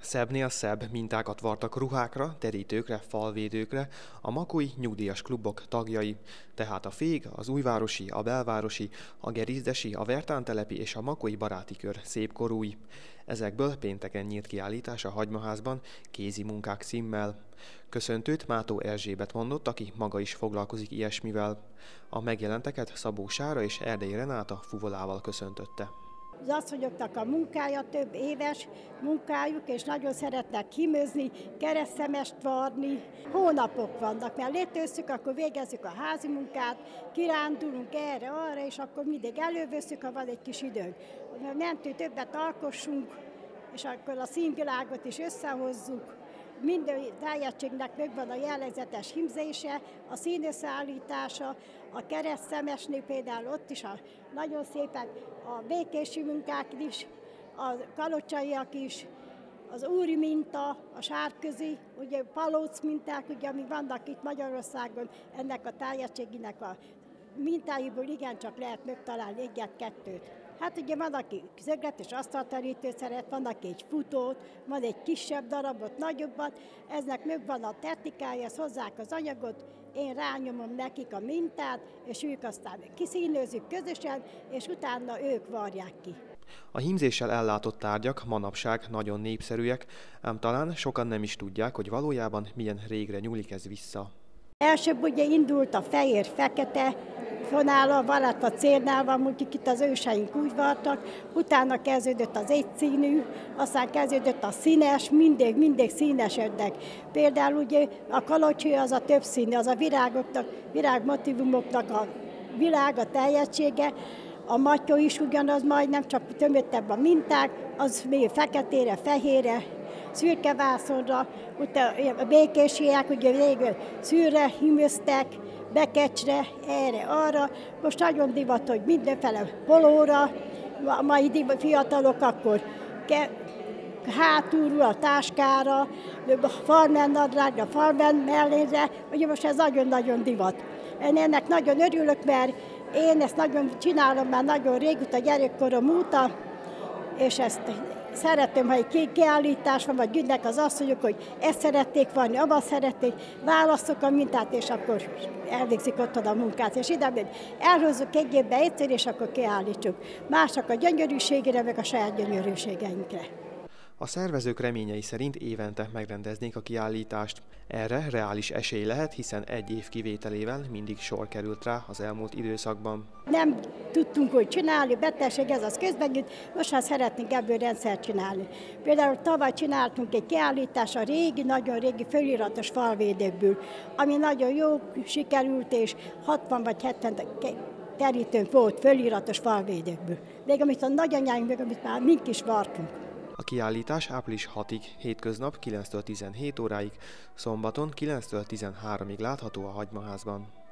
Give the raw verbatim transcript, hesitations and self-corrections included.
Szebbnél szebb mintákat vartak ruhákra, terítőkre, falvédőkre a makói nyugdíjas klubok tagjai, tehát a Fég, az Újvárosi, a Belvárosi, a Gerizdesi, a Vertántelepi és a Makói Baráti Kör szépkorúi. Ezekből pénteken nyílt kiállítás a Hagymaházban kézi munkák címmel. Köszöntőt Mátó Erzsébet mondott, aki maga is foglalkozik ilyesmivel. A megjelenteket Szabó Sára és Erdei Renáta fuvolával köszöntötte. Az asszonyoknak a munkája több éves munkájuk, és nagyon szeretnek himözni, keresztszemest varni. Hónapok vannak, mert létőzzük, akkor végezzük a házi munkát, kirándulunk erre-arra, és akkor mindig előveszünk, ha van egy kis időnk. Mentő többet alkossunk, és akkor a színvilágot is összehozzuk. Minden tájegységnek megvan a jellegzetes hímzése, a színösszeállítása, a keresztszemesnél például ott is a, nagyon szépen a békési munkák is, a kalocsaiak is, az úri minta, a sárközi, ugye palóc minták, ugye, amik vannak itt Magyarországon, ennek a tájegységének a mintáiból igencsak lehet megtalálni egyet-kettőt. Hát ugye van, aki szögletes asztalterítőt szeret, van, aki egy futót, van egy kisebb darabot, nagyobbat, eznek megvan a technikája, ezt hozzák az anyagot, én rányomom nekik a mintát, és ők aztán kiszínőzik közösen, és utána ők varják ki. A hímzéssel ellátott tárgyak manapság nagyon népszerűek, ám talán sokan nem is tudják, hogy valójában milyen régre nyúlik ez vissza. Elsőbb ugye indult a fehér-fekete fonállal, illetve a cérnával, mondjuk itt az őseink úgy vartak, utána kezdődött az egyszínű, aztán kezdődött a színes, mindig, mindig színesednek. Például ugye a kalocső az a többszínű, az a virágoknak, virágmotívumoknak a világ, a teljessége, a mattyó is ugyanaz, majdnem csak tömöttebb a minták, az még feketére, fehérre, szürke vászonra, utána a békésiek, ugye végül szűrre hímöztek, bekecsre, erre, arra. Most nagyon divat, hogy mindenfele polóra, a mai fiatalok akkor ke, hátulról a táskára, a farmer nadrágra, farmer mellére, ugye most ez nagyon-nagyon divat. Én ennek nagyon örülök, mert én ezt nagyon csinálom már nagyon régóta, gyerekkorom óta, és ezt szeretem, ha egy kiállítás van, vagy gyűjtnek az asszonyok, hogy ezt szerették venni, abban szerették, választok a mintát, és akkor elvégzik otthon a munkát. És ide elhozzuk egy évbe egyszer, és akkor kiállítsuk. Mások a gyönyörűségére, meg a saját gyönyörűségeinkre. A szervezők reményei szerint évente megrendeznék a kiállítást. Erre reális esély lehet, hiszen egy év kivételével mindig sor került rá az elmúlt időszakban. Nem tudtunk úgy csinálni, betegség ez az közben jött, most már szeretnénk ebből rendszert csinálni. Például tavaly csináltunk egy kiállítást a régi, nagyon régi föliratos falvédőkből, ami nagyon jó sikerült, és hatvan vagy hetven terítőn volt föliratos falvédőkből. Még amit a nagyanyáink, meg amit már mink is vartunk. A kiállítás április hatodikáig, hétköznap kilenctől tizenhét óráig, szombaton kilenctől tizenháromig látható a Hagymaházban.